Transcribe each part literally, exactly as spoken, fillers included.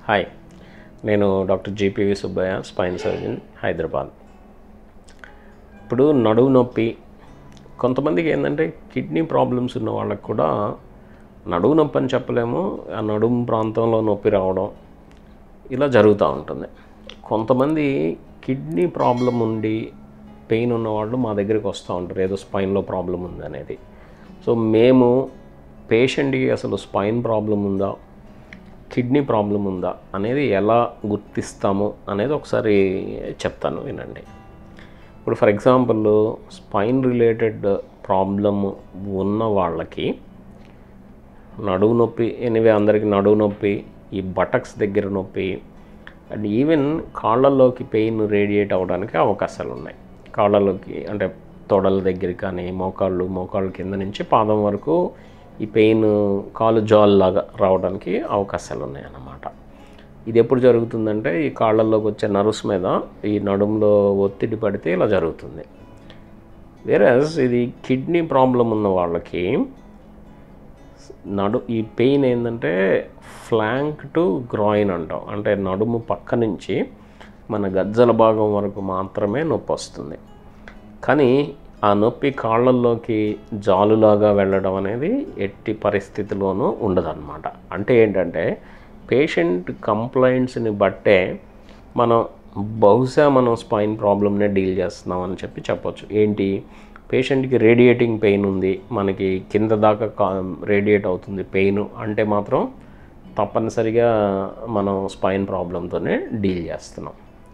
Hi, నేను doctor G P V Subbaiah, spine surgeon, Hyderabad. ఇప్పుడు నడుము నొప్పి కొంతమందికి ఏంటంటే కిడ్నీ ప్రాబ్లమ్స్ ఉన్న వాళ్ళకి కూడా నడుము నొప్పి అని చెప్పలేము, ఆ నడుము ప్రాంతంలో నొప్పి రావడం ఇలా జరుగుతూ ఉంటుంది. కొంతమంది కిడ్నీ ప్రాబ్లం ఉండి పెయిన్ ఉన్నవాళ్ళు మా దగ్గరికి వస్తూ ఉంటారు, ఏదో స్పైన్లో ప్రాబ్లం ఉంది అనేది. సో మేము పేషెంట్కి అసలు స్పైన్ ప్రాబ్లం ఉందా, కిడ్నీ ప్రాబ్లం ఉందా అనేది ఎలా గుర్తిస్తాము అనేది ఒకసారి చెప్తాను, వినండి. ఇప్పుడు for example spine related problem ఉన్న వాళ్ళకి నడువు నొప్పి, ఎనివే అందరికీ నడువు నొప్పి, ఈ బటక్స్ దగ్గర నొప్పి అండ్ ఈవెన్ కాళ్ళల్లోకి పెయిన్ రేడియేట్ అవ్వడానికి అవకాశాలు ఉన్నాయి. కాళ్ళలోకి అంటే తొడల దగ్గర కానీ మోకాళ్ళు మోకాళ్ళ కింద నుంచి పాదం వరకు ఈ పెయిన్ కాలు జాల్లాగా రావడానికి అవకాశాలు ఉన్నాయన్నమాట. ఇది ఎప్పుడు జరుగుతుందంటే ఈ కాళ్ళల్లోకి వచ్చే నర్వ్స్ మీద ఈ నడుములో ఒత్తిడి పడితే ఇలా జరుగుతుంది. వేరస్ ఇది కిడ్నీ ప్రాబ్లం ఉన్న వాళ్ళకి నడు ఈ పెయిన్ ఏంటంటే ఫ్లాంక్ టు గ్రాయిన్ అంటాం, అంటే నడుము పక్క నుంచి మన గజ్జల భాగం వరకు మాత్రమే నొప్పి వస్తుంది. కానీ ఆ నొప్పి కాళ్ళల్లోకి జాలులాగా వెళ్ళడం అనేది ఎట్టి పరిస్థితిలోనూ ఉండదన్నమాట. అంటే ఏంటంటే పేషెంట్ కంప్లైంట్స్ని బట్టే మనం బహుశా మనం స్పైన్ ప్రాబ్లమ్నే డీల్ చేస్తున్నాం అని చెప్పి చెప్పొచ్చు. ఏంటి, పేషెంట్కి రేడియేటింగ్ పెయిన్ ఉంది, మనకి కింద దాకా కా రేడియేట్ అవుతుంది పెయిన్ అంటే మాత్రం తప్పనిసరిగా మనం స్పైన్ ప్రాబ్లంతోనే డీల్ చేస్తున్నాం.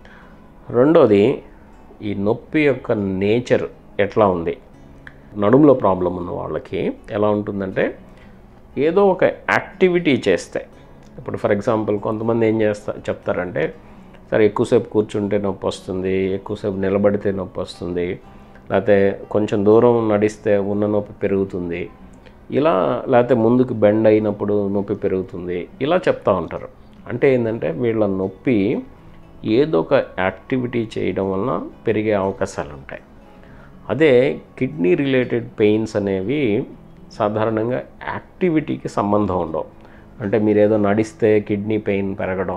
రెండోది, ఈ నొప్పి యొక్క నేచర్ ఎట్లా ఉంది. నడుములో ప్రాబ్లం ఉన్న వాళ్ళకి ఎలా ఉంటుందంటే ఏదో ఒక యాక్టివిటీ చేస్తే, ఇప్పుడు ఫర్ ఎగ్జాంపుల్ కొంతమంది ఏం చేస్తా చెప్తారంటే సరే ఎక్కువసేపు కూర్చుంటే నొప్పి వస్తుంది, ఎక్కువసేపు నిలబడితే నొప్పి వస్తుంది, లేకపోతే కొంచెం దూరం నడిస్తే ఉన్న నొప్పి పెరుగుతుంది, ఇలా లేకపోతే ముందుకు బెండ్ అయినప్పుడు నొప్పి పెరుగుతుంది, ఇలా చెప్తూ ఉంటారు. అంటే ఏంటంటే వీళ్ళ నొప్పి ఏదో ఒక యాక్టివిటీ చేయడం వలన పెరిగే అవకాశాలు ఉంటాయి. అదే కిడ్నీ రిలేటెడ్ పెయిన్స్ అనేవి సాధారణంగా యాక్టివిటీకి సంబంధం ఉండవు. అంటే మీరు ఏదో నడిస్తే కిడ్నీ పెయిన్ పెరగడం,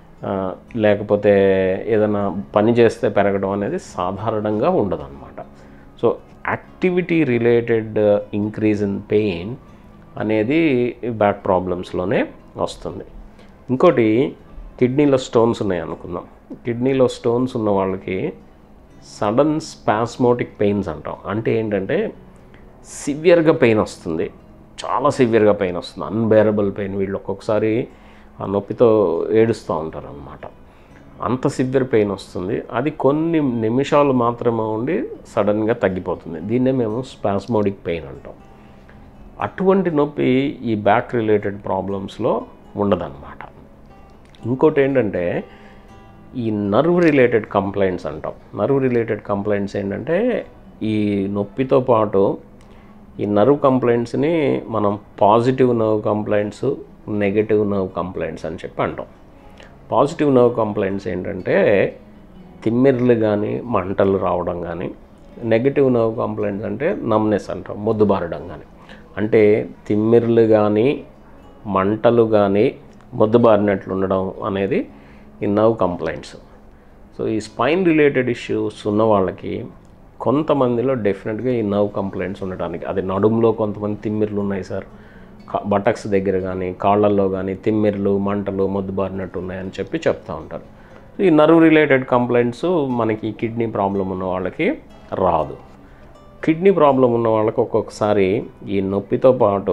లేకపోతే ఏదైనా పని చేస్తే పెరగడం అనేది సాధారణంగా ఉండదన్నమాట. So activity related increase in pain అనేది బ్యాక్ ప్రాబ్లమ్స్లోనే వస్తుంది. ఇంకోటి, కిడ్నీలో స్టోన్స్ ఉన్నాయి అనుకుందాం. కిడ్నీలో స్టోన్స్ ఉన్న వాళ్ళకి సడన్ స్పాస్మోటిక్ పెయిన్స్ అంటాం. అంటే ఏంటంటే సివియర్గా పెయిన్ వస్తుంది, చాలా సివియర్గా పెయిన్ వస్తుంది, అన్బేరబుల్ పెయిన్. వీళ్ళు ఒక్కొక్కసారి ఆ నొప్పితో ఏడుస్తూ ఉంటారు అన్నమాట. అంత సివియర్ పెయిన్ వస్తుంది, అది కొన్ని నిమిషాలు మాత్రమే ఉండి సడన్గా తగ్గిపోతుంది. దీన్నే మేము స్పాస్మోటిక్ పెయిన్ అంటాం. అటువంటి నొప్పి ఈ బ్యాక్ రిలేటెడ్ ప్రాబ్లమ్స్లో ఉండదన్నమాట. ఇంకోటి ఏంటంటే ఈ నర్వ్ రిలేటెడ్ కంప్లైంట్స్ అంటాం. నర్వ్ రిలేటెడ్ కంప్లైంట్స్ ఏంటంటే ఈ నొప్పితో పాటు ఈ నర్వ్ కంప్లైంట్స్ని మనం positive nerve complaints, negative nerve complaints అని చెప్పి అంటాం. పాజిటివ్ నర్వ్ కంప్లైంట్స్ ఏంటంటే తిమ్మిర్లు కానీ మంటలు రావడం కానీ, నెగటివ్ నర్వ్ కంప్లైంట్స్ అంటే నమ్నెస్ అంటాం, మొద్దుబారడం కానీ. అంటే తిమ్మిర్లు కానీ మంటలు కానీ మొద్దుబారినట్లు ఉండడం అనేది ఈ నర్వ్ కంప్లైంట్స్. సో ఈ స్పైన్ రిలేటెడ్ ఇష్యూస్ ఉన్న వాళ్ళకి కొంతమందిలో డెఫినెట్గా ఈ నర్వ్ కంప్లైంట్స్ ఉండడానికి, అది నడుములో కొంతమంది తిమ్మిర్లు ఉన్నాయి సార్, బటక్స్ దగ్గర కానీ కాళ్ళల్లో కానీ తిమ్మిర్లు మంటలు మొద్దుబారినట్టు ఉన్నాయని చెప్పి చెప్తూ ఉంటారు. ఈ నర్వ్ రిలేటెడ్ కంప్లైంట్స్ మనకి కిడ్నీ ప్రాబ్లం ఉన్న వాళ్ళకి రాదు. కిడ్నీ ప్రాబ్లం ఉన్న వాళ్ళకి ఒక్కొక్కసారి ఈ నొప్పితో పాటు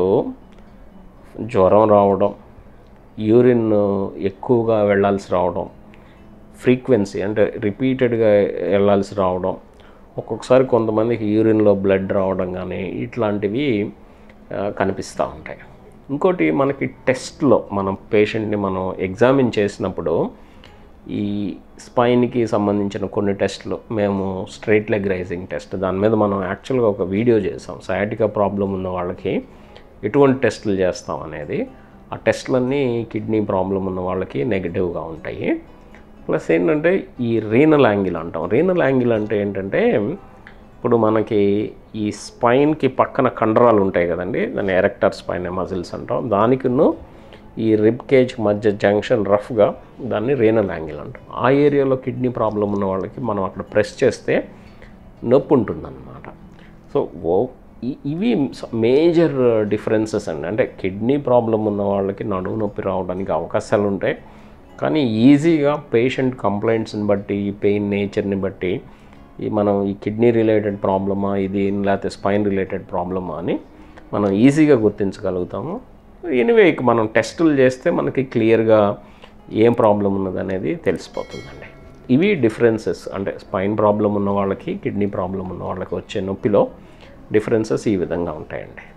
జ్వరం రావడం, యూరిన్ ఎక్కువగా వెళ్ళాల్సి రావడం, ఫ్రీక్వెన్సీ అంటే రిపీటెడ్గా వెళ్ళాల్సి రావడం, ఒక్కొక్కసారి కొంతమందికి యూరిన్లో బ్లడ్ రావడం కానీ ఇట్లాంటివి కనిపిస్తూ ఉంటాయి. ఇంకోటి, మనకి టెస్ట్లో మనం పేషెంట్ని మనం ఎగ్జామిన్ చేసినప్పుడు ఈ స్పైన్కి సంబంధించిన కొన్ని టెస్ట్లు, మేము స్ట్రైట్ లెగ్ రైజింగ్ టెస్ట్, దాని మీద మనం యాక్చువల్గా ఒక వీడియో చేసాం. సయాటికా ప్రాబ్లం ఉన్న వాళ్ళకి ఎటువంటి టెస్టులు చేస్తాం అనేది. ఆ టెస్టులన్నీ కిడ్నీ ప్రాబ్లం ఉన్న వాళ్ళకి నెగిటివ్గా ఉంటాయి. ప్లస్ ఏంటంటే ఈ రీనల్ యాంగిల్ అంటాం. రీనల్ యాంగిల్ అంటే ఏంటంటే ఇప్పుడు మనకి ఈ స్పైన్కి పక్కన కండరాలు ఉంటాయి కదండి, దాన్ని ఎరెక్టర్ స్పైన్ మజిల్స్ అంటాం. దానికిను ఈ రిబ్ కేజ్ మధ్య జంక్షన్ రఫ్గా దాన్ని రేనల్ యాంగిల్ అంటాం. ఆ ఏరియాలో కిడ్నీ ప్రాబ్లం ఉన్న వాళ్ళకి మనం అక్కడ ప్రెస్ చేస్తే నొప్పి ఉంటుందన్నమాట. సో ఓ ఇవి మేజర్ డిఫరెన్సెస్ అండి. అంటే కిడ్నీ ప్రాబ్లం ఉన్న వాళ్ళకి నడుము నొప్పి రావడానికి అవకాశాలు ఉంటాయి, కానీ ఈజీగా పేషెంట్ కంప్లైంట్స్ని బట్టి, పెయిన్ నేచర్ని బట్టి ఈ మనం ఈ కిడ్నీ రిలేటెడ్ ప్రాబ్లమా ఇది లేకపోతే స్పైన్ రిలేటెడ్ ప్రాబ్లమా అని మనం ఈజీగా గుర్తించగలుగుతాము. ఎనివే ఇక మనం టెస్టులు చేస్తే మనకి క్లియర్గా ఏం ప్రాబ్లం ఉన్నది అనేది తెలిసిపోతుందండి. ఇవి డిఫరెన్సెస్, అంటే స్పైన్ ప్రాబ్లం ఉన్న వాళ్ళకి కిడ్నీ ప్రాబ్లం ఉన్న వాళ్ళకి వచ్చే నొప్పిలో డిఫరెన్సెస్ ఈ విధంగా ఉంటాయండి.